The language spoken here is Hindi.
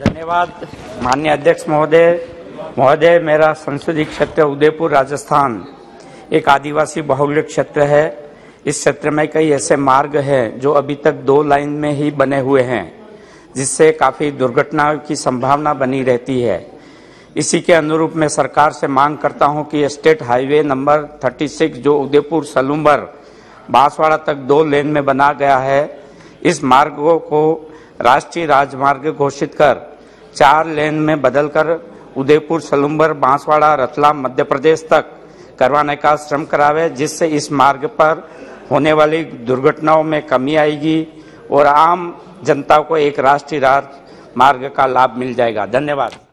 धन्यवाद माननीय अध्यक्ष महोदय। मेरा संसदीय क्षेत्र उदयपुर राजस्थान एक आदिवासी बहुल्य क्षेत्र है। इस क्षेत्र में कई ऐसे मार्ग हैं जो अभी तक 2 लाइन में ही बने हुए हैं, जिससे काफी दुर्घटनाओं की संभावना बनी रहती है। इसी के अनुरूप मैं सरकार से मांग करता हूं कि स्टेट हाईवे नंबर 36 जो उदयपुर सलूम्बर बांसवाड़ा तक 2 लेन में बना गया है, इस मार्ग को राष्ट्रीय राजमार्ग घोषित कर 4 लेन में बदलकर उदयपुर सलूम्बर बांसवाड़ा रतलाम मध्य प्रदेश तक करवाने का श्रम करावे, जिससे इस मार्ग पर होने वाली दुर्घटनाओं में कमी आएगी और आम जनता को एक राष्ट्रीय राजमार्ग का लाभ मिल जाएगा। धन्यवाद।